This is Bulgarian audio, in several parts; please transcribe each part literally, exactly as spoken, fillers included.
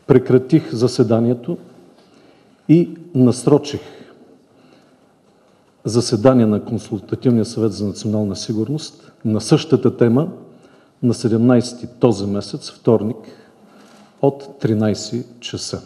прекратих заседанието и насрочих заседание на Консултативния съвет за национална сигурност на същата тема на седемнадесети този месец, вторник, от тринадесет часа.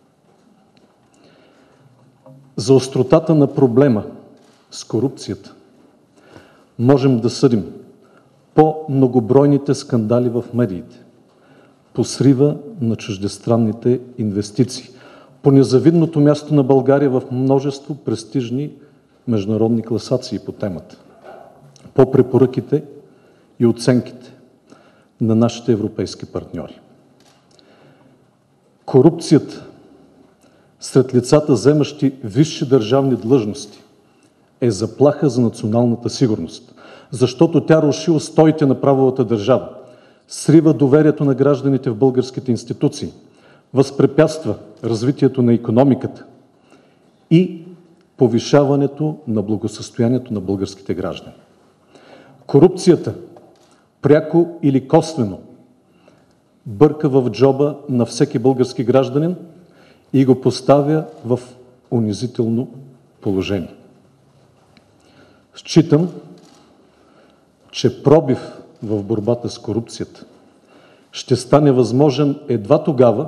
За остротата на проблема с корупцията можем да съдим по многобройните скандали в медиите, по срива на чуждестранните инвестиции, по незавидното място на България в множество престижни международни класации по темата, по препоръките и оценките на нашите европейски партньори. Корупцията сред лицата, заемащи висши държавни длъжности, е заплаха за националната сигурност, защото тя руши устоите на правовата държава, срива доверието на гражданите в българските институции, възпрепятства развитието на икономиката и повишаването на благосъстоянието на българските граждани. Корупцията, пряко или косвено, бърка в джоба на всеки български гражданин и го поставя в унизително положение. Считам, че пробив в борбата с корупцията ще стане възможен едва тогава,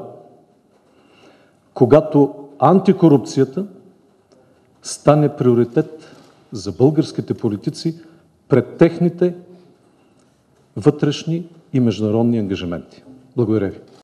когато антикорупцията стане приоритет за българските политици пред техните вътрешни и международни ангажименти. Благодаря ви.